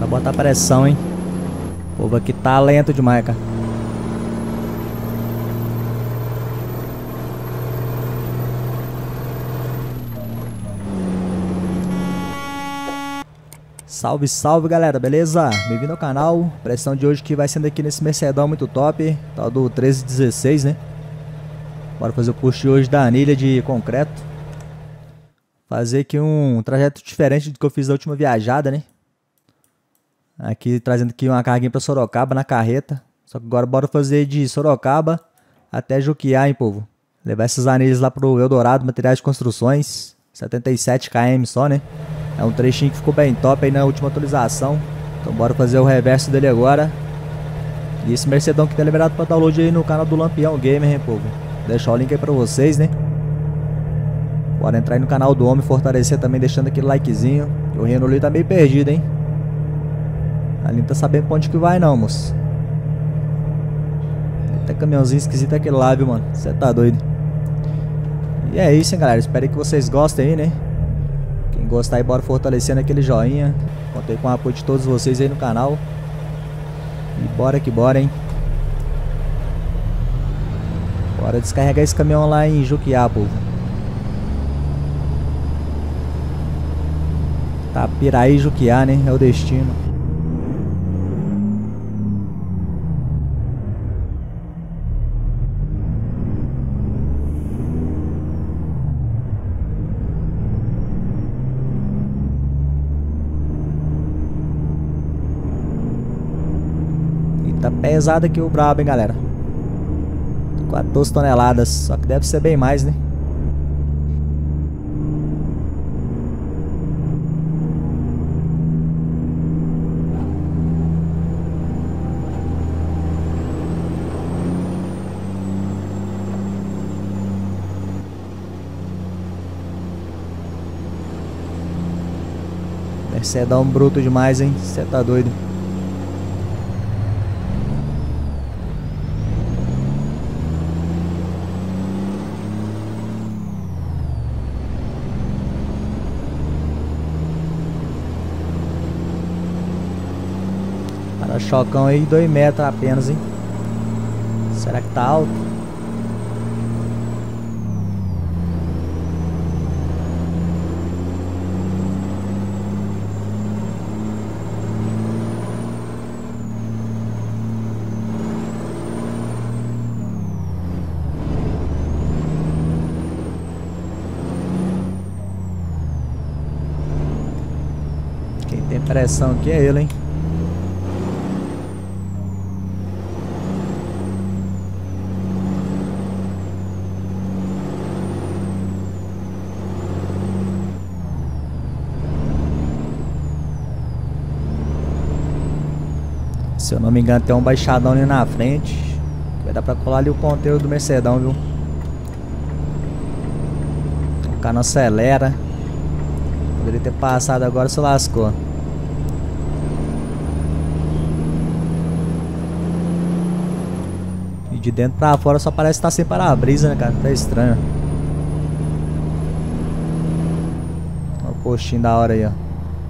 botar pressão, hein? O povo aqui tá lento demais, cara. Salve, salve, galera, beleza? Bem-vindo ao canal. Pressão de hoje que vai sendo aqui nesse Mercedão muito top, tal do 1316, né? Bora fazer o push de hoje da anilha de concreto. Fazer aqui um trajeto diferente do que eu fiz da última viajada, né? Aqui trazendo aqui uma carguinha pra Sorocaba na carreta. Só que agora bora fazer de Sorocaba até Juquiá, hein, povo? Levar essas anilhas lá pro Eldorado Materiais de Construções. 77 km só, né? É um trechinho que ficou bem top aí na última atualização. Então bora fazer o reverso dele agora. E esse Mercedão que tá liberado pra download aí no canal do Lampião Gamer, hein, povo? Deixar o link aí pra vocês, né? Bora entrar aí no canal do homem, fortalecer também, deixando aquele likezinho. O Reno ali tá meio perdido, hein? Ali não tá sabendo pra onde que vai não, moço. Tem caminhãozinho esquisito aquele lá, viu, mano? Você tá doido. E é isso, hein, galera. Espero que vocês gostem aí, né? Quem gostar aí, bora fortalecendo aquele joinha. Contei com o apoio de todos vocês aí no canal. E bora que bora, hein? Bora descarregar esse caminhão lá em Juquiá, povo. Tapiraí, Juquiá, né? É o destino. Tá pesado aqui o brabo, hein, galera. 14 toneladas. Só que deve ser bem mais, né? Mercedão bruto demais, hein? Você tá doido. Para-chocão aí, 2 metros apenas, hein? Será que tá alto? Quem tem pressão aqui é ele, hein? Se eu não me engano, tem um baixadão ali na frente. Vai dar pra colar ali o ponteiro do Mercedão, viu? O cara não acelera. Poderia ter passado agora, se lascou. E de dentro pra fora só parece que tá sem para-brisa, né, cara? Tá estranho. Olha o postinho da hora aí, ó.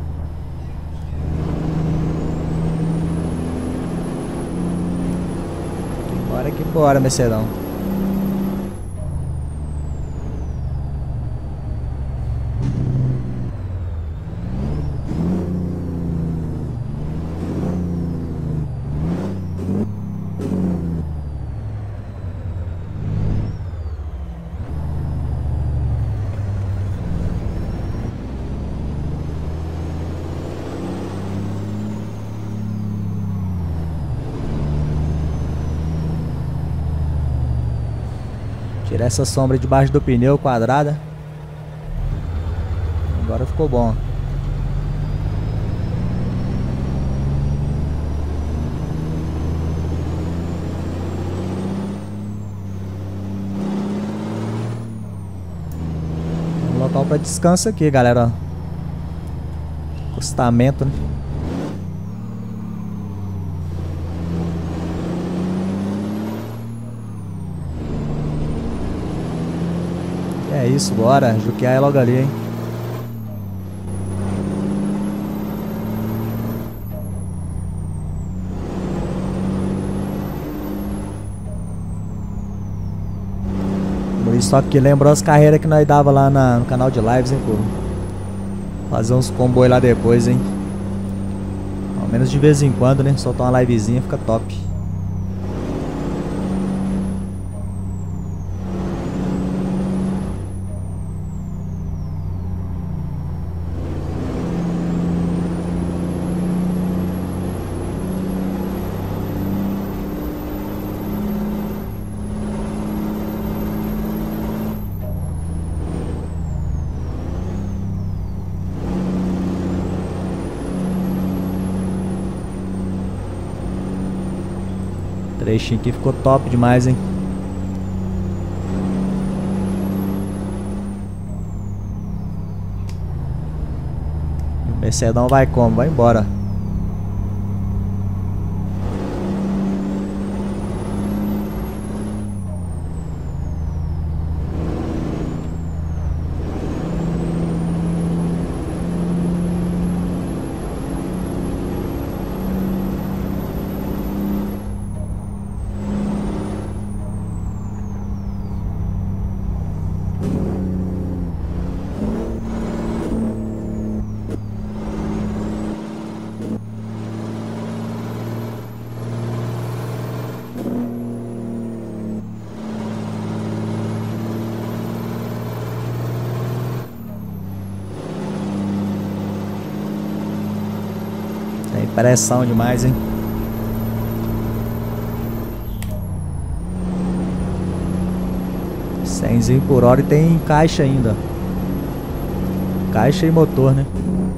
Bora que bora, Mercedão. Tirar essa sombra debaixo do pneu quadrada. Agora ficou bom. Tem um local para descanso aqui, galera. Acostamento, né? É isso, bora. Juquiá é logo ali, hein? Só que lembrou as carreiras que nós dava lá no canal de lives, hein, pô. Fazer uns combos aí lá depois, hein. Ao menos de vez em quando, né? Soltar uma livezinha fica top. O trechinho aqui ficou top demais, hein. O Mercedão vai como? Vai embora. Tem pressão demais, hein. Cenzinho por hora e tem caixa ainda. Caixa e motor, né.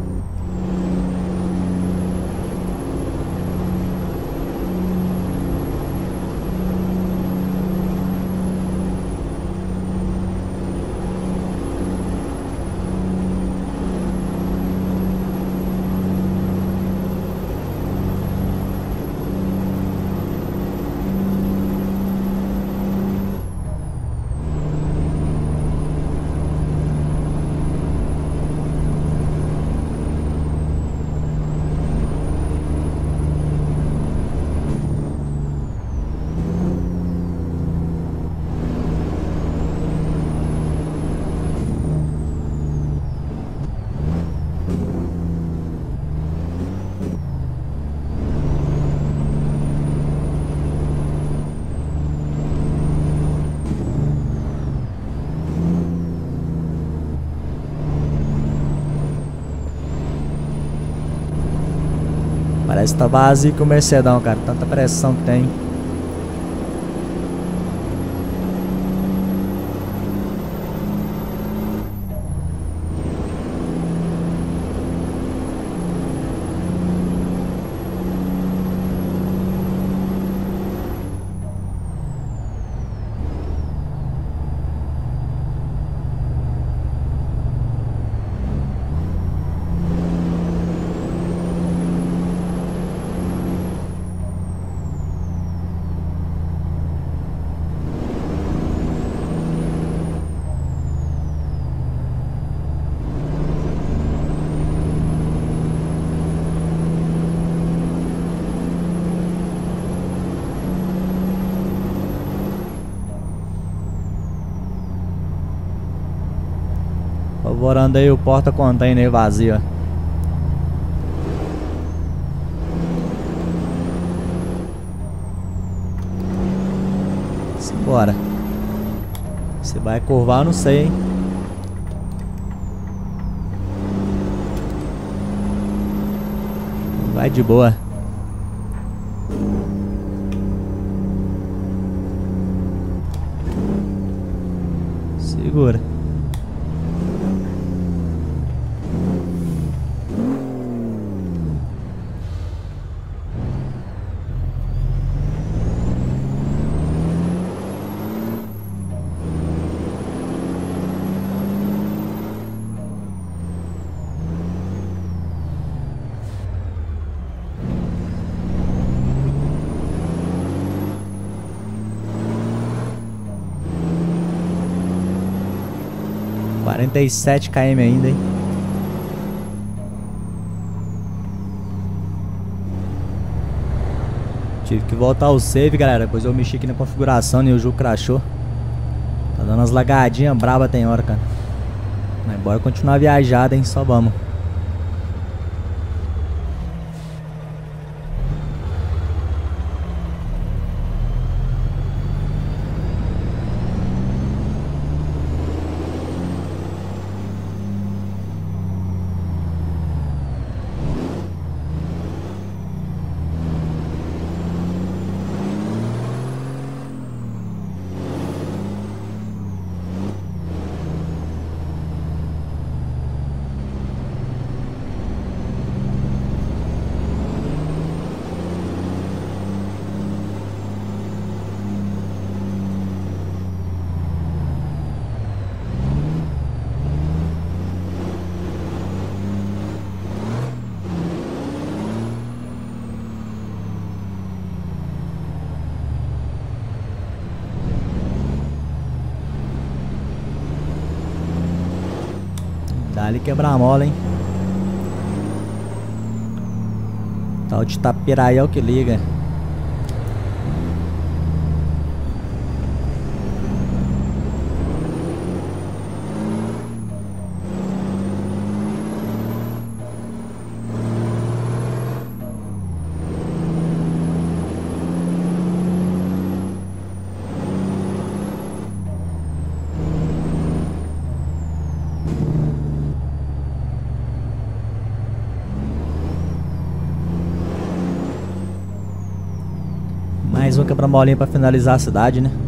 Parece que tá vazio que o Mercedão, cara. Tanta pressão que tem. Favorando aí o porta-container vazio. Simbora. Se vai curvar, eu não sei, hein. Vai de boa. Segura. (47 km) ainda, hein. Tive que voltar o save, galera, pois eu mexi aqui na configuração e o jogo crashou. Tá dando umas lagadinhas braba tem hora, cara. Mas bora continuar a viajada, hein? Só vamos. Dá-lhe quebrar a mola, hein? Tal de Tapiraí é o que liga. Mais um quebra-molinha pra finalizar a cidade, né?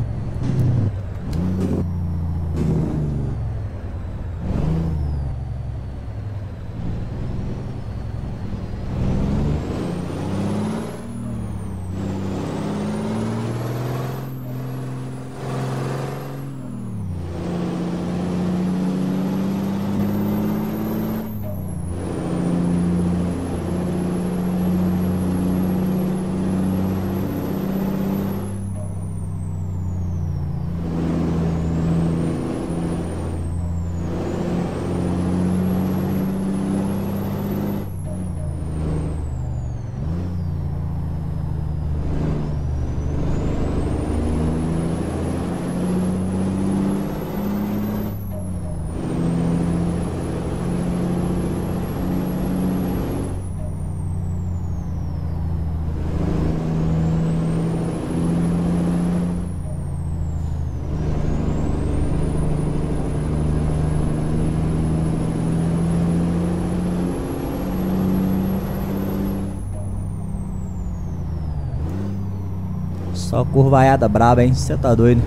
Só curvaiada braba, hein? Você tá doido?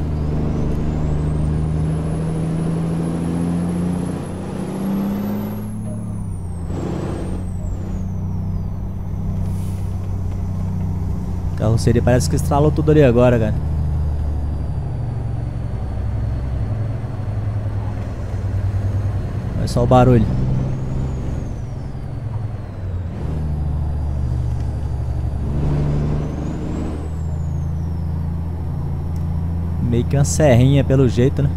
A carroceria parece que estralou tudo ali agora, cara. Olha só o barulho. Meio que uma serrinha pelo jeito, né?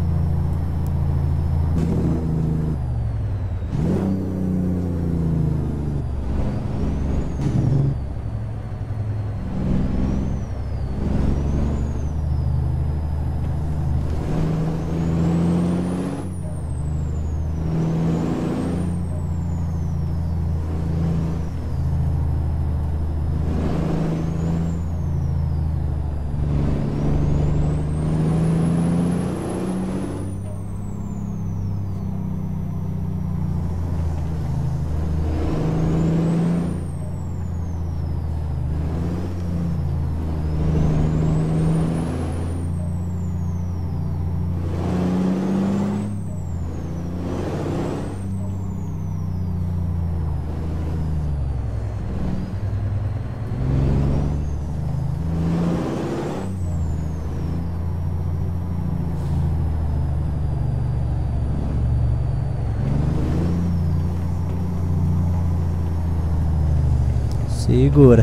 Segura.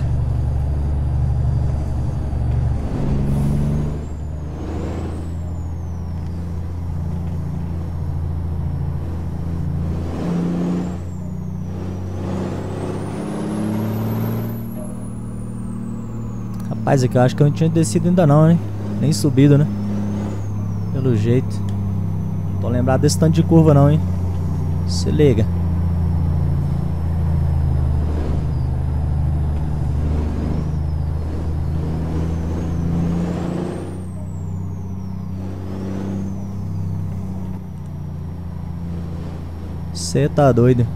Rapaz, aqui eu acho que eu não tinha descido ainda não, né? Nem subido, né? Pelo jeito. Tô lembrado desse tanto de curva não, hein? Se liga. Cê tá doido.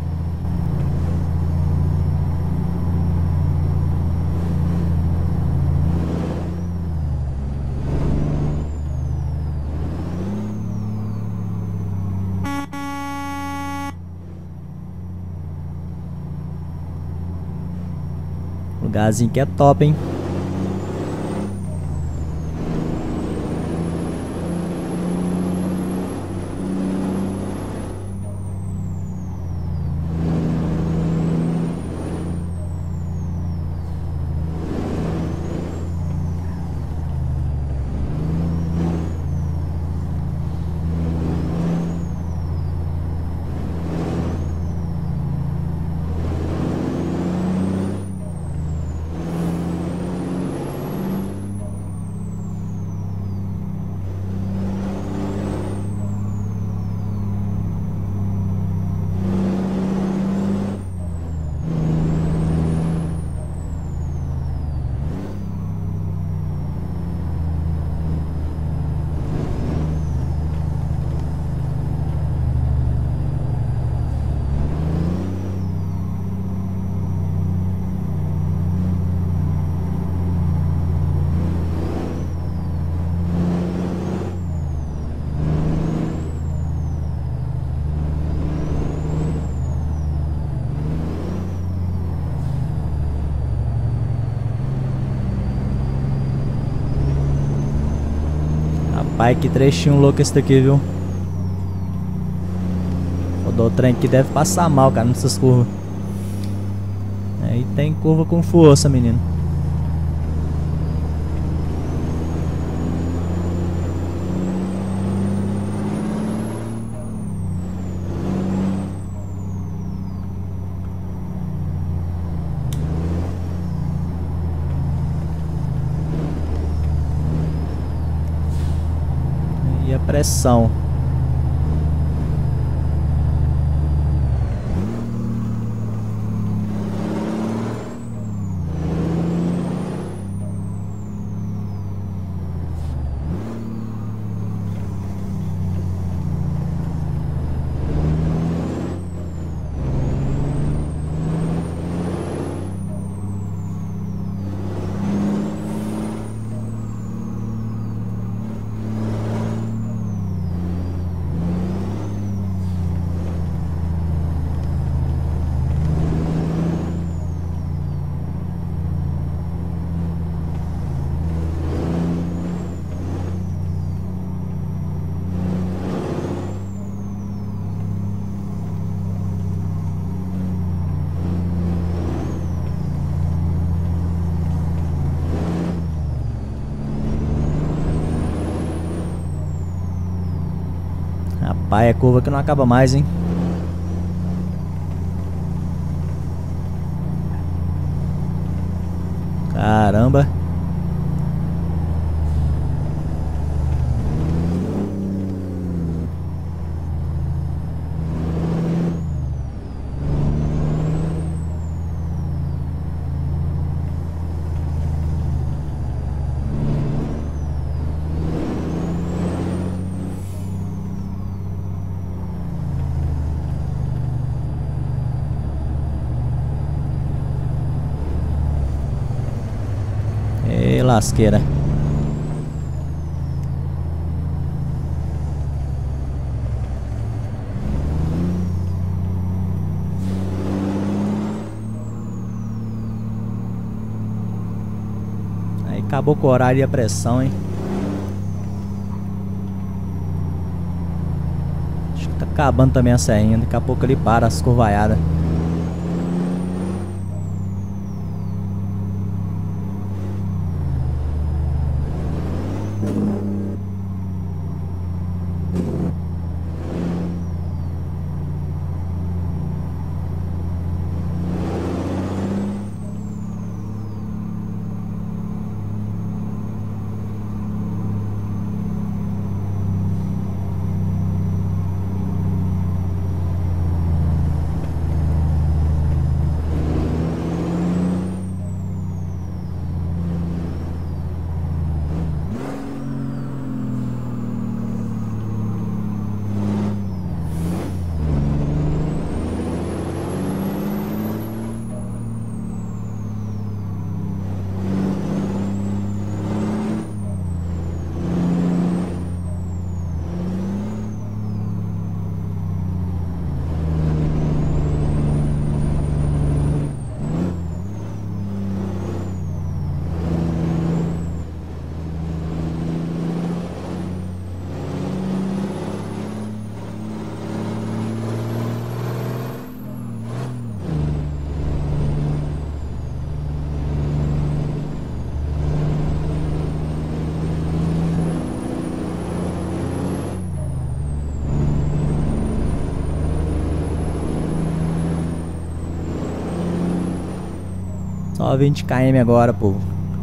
Lugarzinho que é top, hein? Rapaz, que trechinho louco esse daqui, viu? O trem que deve passar mal, cara, nessas curvas. Aí tem curva com força, menino. E a pressão. Rapaz, é curva que não acaba mais, hein? Caramba. Ei, lasqueira. Aí acabou com o horário e a pressão, hein? Acho que tá acabando também a serrinha. Daqui a pouco ele para as curvaiadas. Só 20 km agora, povo.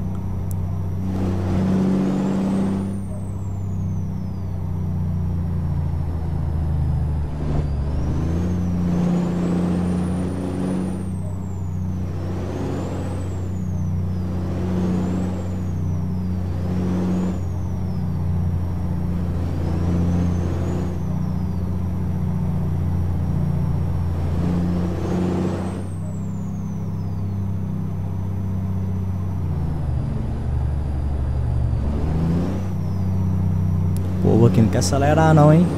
O povo aqui não quer acelerar não, hein?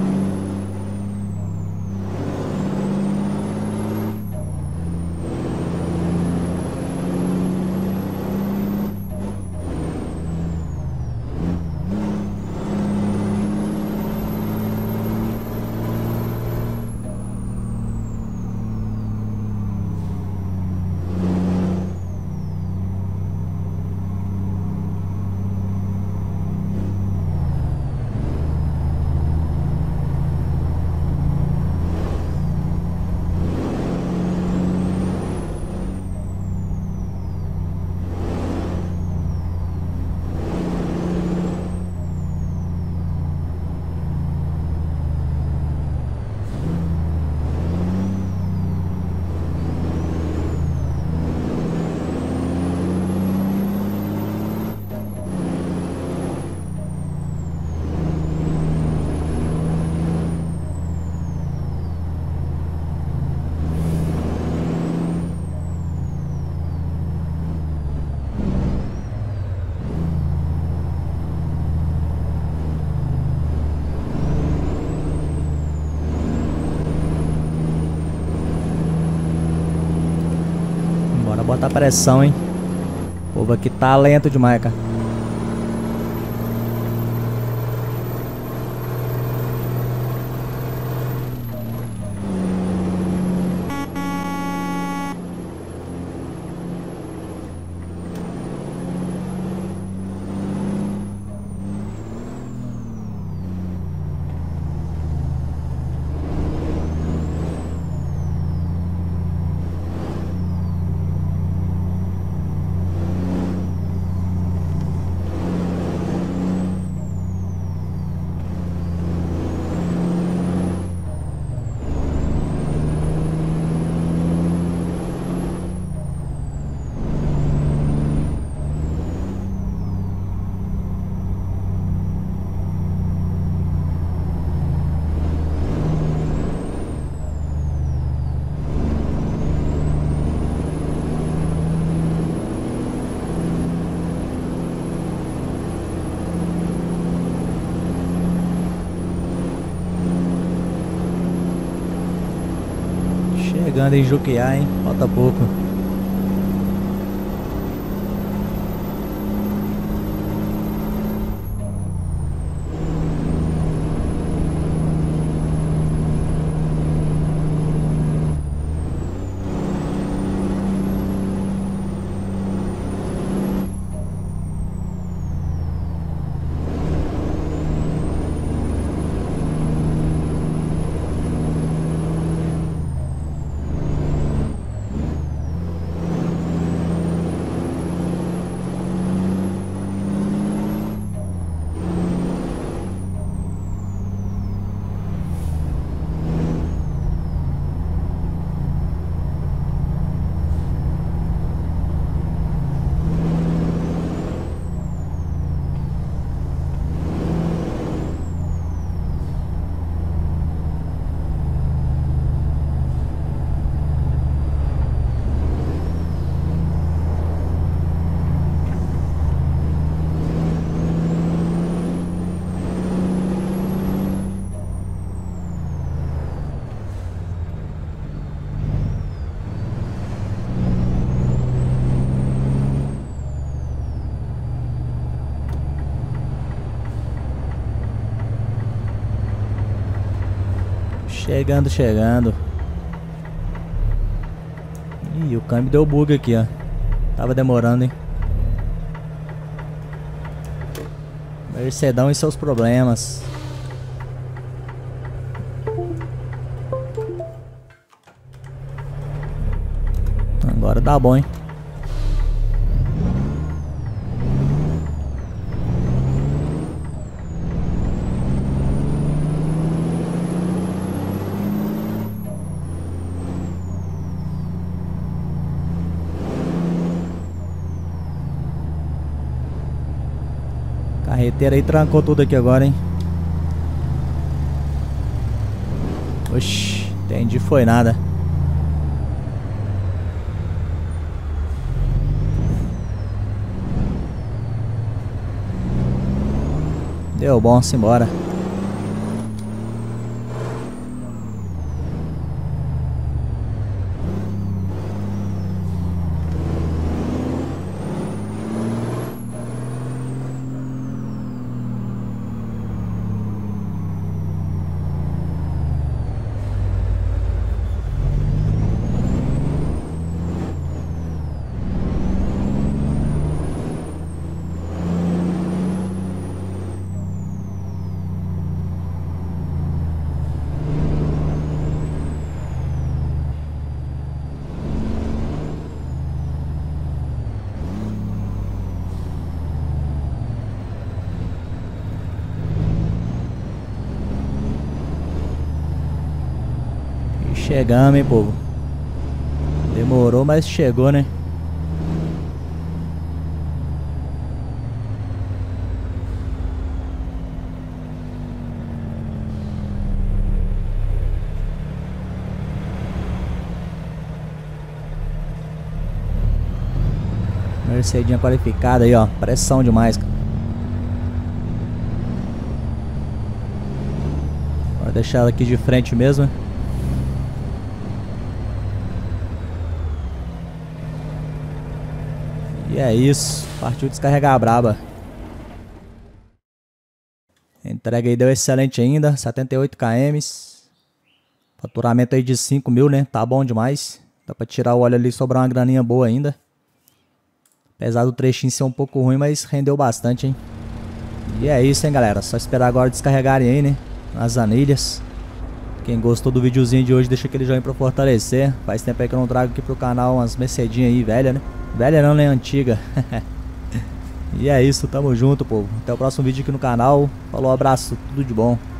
Bora botar pressão, hein? O povo aqui tá lento demais, cara. Chegando em Juquiá, hein? Falta pouco. Chegando, chegando. Ih, o câmbio deu bug aqui, ó. Tava demorando, hein? Mercedão e seus problemas. Agora dá bom, hein? Carreteira aí trancou tudo aqui agora, hein? Oxi, entendi, foi nada. Deu bom, simbora. Chegamos, hein, povo. Demorou, mas chegou, né? Mercedinha qualificada aí, ó. Pressão demais, cara. Vou deixar ela aqui de frente mesmo. E é isso, partiu descarregar a braba. A entrega aí deu excelente ainda, 78 km. Faturamento aí de 5 mil, né? Tá bom demais. Dá pra tirar o óleo ali e sobrar uma graninha boa ainda. Apesar do trechinho ser um pouco ruim, mas rendeu bastante, hein? E é isso, hein, galera. Só esperar agora descarregarem aí, né? Nas anilhas. Quem gostou do videozinho de hoje, deixa aquele joinha pra fortalecer. Faz tempo aí que eu não trago aqui pro canal umas Mercedinhas aí, velha, né? Velha não, né? Antiga. E é isso, tamo junto, povo. Até o próximo vídeo aqui no canal. Falou, abraço, tudo de bom.